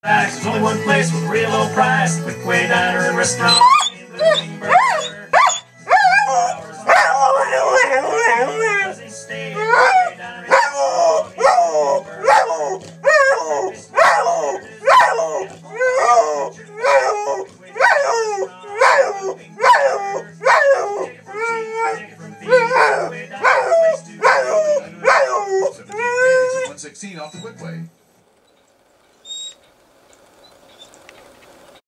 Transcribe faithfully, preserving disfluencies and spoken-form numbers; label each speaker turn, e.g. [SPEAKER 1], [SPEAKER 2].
[SPEAKER 1] There's only one place with real low price, Quickway Diner and Restaurant in Bloomingburg.
[SPEAKER 2] one sixteen off the Quickway.